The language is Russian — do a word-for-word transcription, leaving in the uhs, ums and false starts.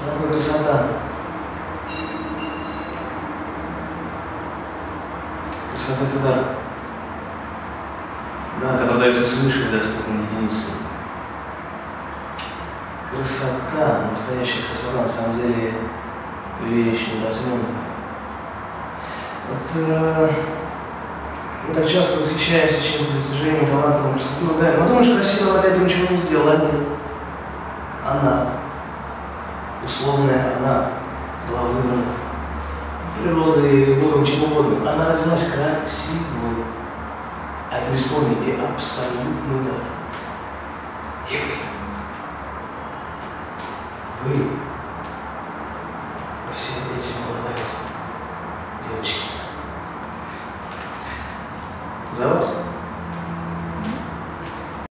Такая красота. Красота это дар. Да, который дается свыше, доступен единице. Красота, настоящая красота, на самом деле, вещь недооцененная. Вот, э, мы так часто восхищаемся чем-то, достижением, талантом, красотой, да, но думаешь, красиво, опять ты ничего не сделала, нет. Она, условная она, была выбрана природой, Богом, чем угодно. Она родилась красивой. А это бесспорный и абсолютный дар. И вы. Вы